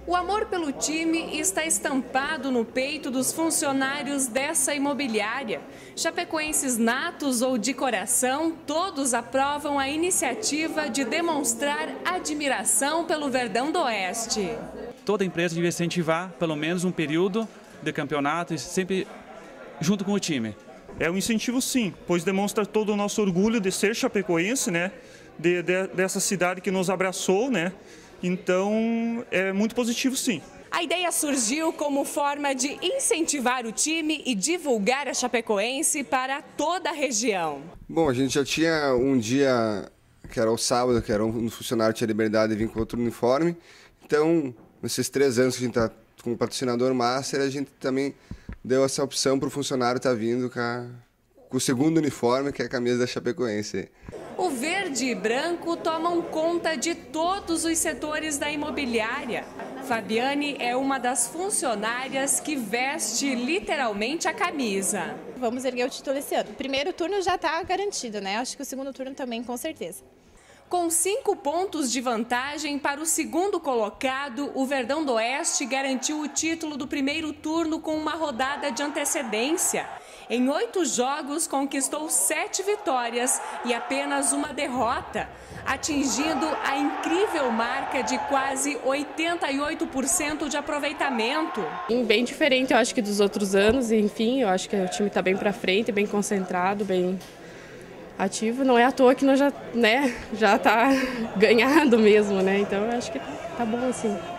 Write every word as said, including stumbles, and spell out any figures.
O amor pelo time está estampado no peito dos funcionários dessa imobiliária. Chapecoenses natos ou de coração, todos aprovam a iniciativa de demonstrar admiração pelo Verdão do Oeste. Toda empresa devia incentivar pelo menos um período de campeonato e sempre junto com o time. É um incentivo sim, pois demonstra todo o nosso orgulho de ser chapecoense, né? De, de, dessa cidade que nos abraçou, né? Então, é muito positivo, sim. A ideia surgiu como forma de incentivar o time e divulgar a Chapecoense para toda a região. Bom, a gente já tinha um dia, que era o sábado, que era um funcionário que tinha liberdade de vir com outro uniforme. Então, nesses três anos que a gente está com o patrocinador Master, a gente também deu essa opção para o funcionário estar vindo com, a, com o segundo uniforme, que é a camisa da Chapecoense. O verde e branco tomam conta de todos os setores da imobiliária. Fabiane é uma das funcionárias que veste literalmente a camisa. Vamos erguer o título esse ano. O primeiro turno já está garantido, né? Acho que o segundo turno também, com certeza. Com cinco pontos de vantagem para o segundo colocado, o Verdão do Oeste garantiu o título do primeiro turno com uma rodada de antecedência. Em oito jogos, conquistou sete vitórias e apenas uma derrota, atingindo a incrível marca de quase oitenta e oito por cento de aproveitamento. Bem diferente, eu acho, que dos outros anos, enfim, eu acho que o time está bem para frente, bem concentrado, bem ativo. Não é à toa que nós já, né, já está ganhado mesmo, né? Então eu acho que tá bom assim.